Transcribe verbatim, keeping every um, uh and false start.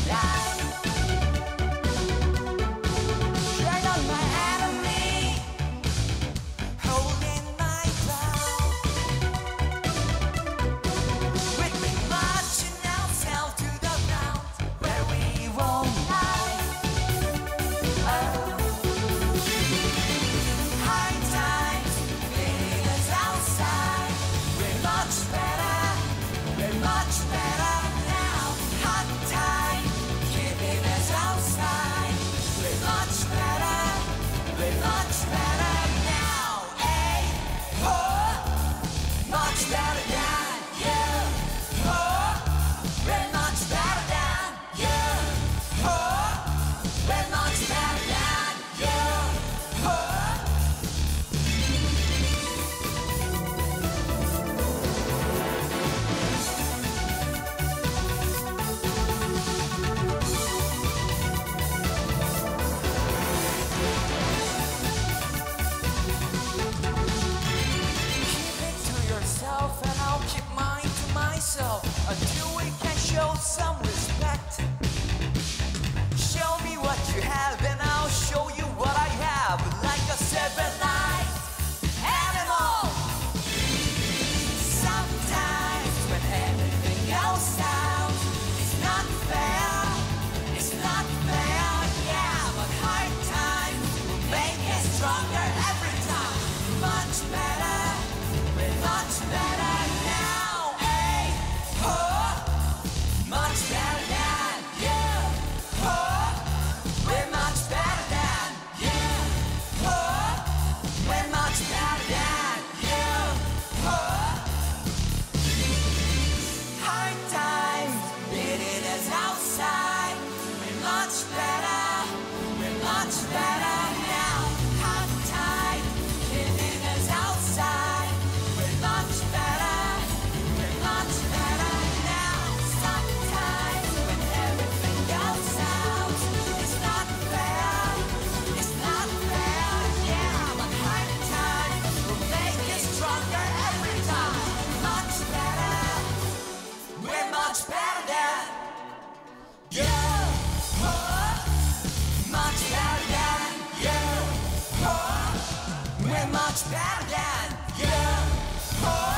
Until we can show some respect. Show me what you have and I'll show you what I have. Like a seven-eyed animal. Sometimes when everything else sounds, it's not fair, it's not fair, yeah. But hard times will make us stronger every time. Much better, we're much better now. Much better than you. Oh, we're much better than you. Oh, we're much better than you. Oh, hard times beating us outside. We're much better. We're much better now. Hard times beating us outside. We're much better. We're much better now. Sometimes when everything goes out, it's not fair, it's not fair, yeah. But hard times will make us stronger every time. Much better, we're much better than you. Oh, much better than you. Oh, we're much better than you. Oh,